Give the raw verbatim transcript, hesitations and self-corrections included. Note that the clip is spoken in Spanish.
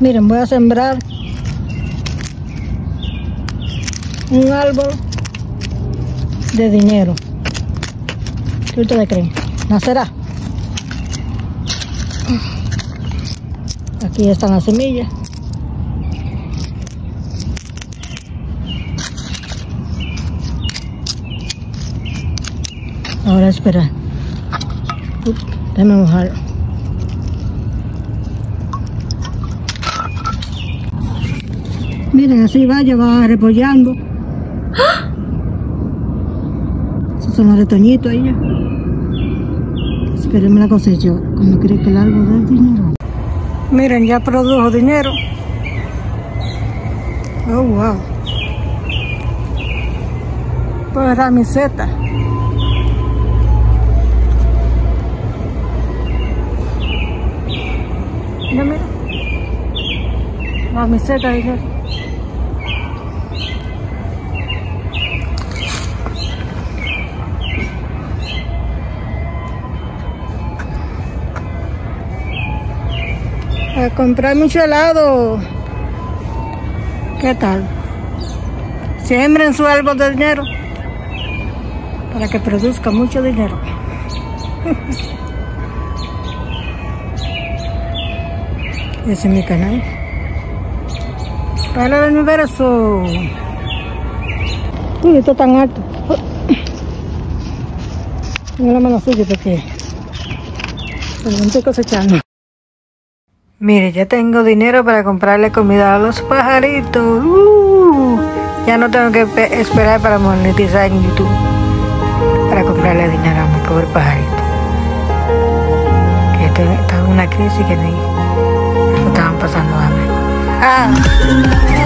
Miren, voy a sembrar un árbol de dinero. ¿Qué ustedes creen? ¿Nacerá? Aquí están las semillas. Ahora espera. Ups, déjame mojarlo. Miren, así vaya, va repollando. ¡Ah! Esos son los retoñitos ahí ya. Esperemos la cosecha cuando cree que el árbol da dinero. Miren, ya produjo dinero. Oh, wow. Pues la miseta. Mira, mira. La miseta de dinero. A comprar mucho helado. ¿Qué tal? Siembren su árbol de dinero para que produzca mucho dinero. Ese es mi canal. Para el universo. Uy, esto tan alto. Tengo la mano suya porque me estoy cosechando. Mire, ya tengo dinero para comprarle comida a los pajaritos. Uh, ya no tengo que esperar para monetizar en YouTube para comprarle dinero a mi pobre pajarito. Que estaba en una crisis que ni estaban pasando hambre. Ah.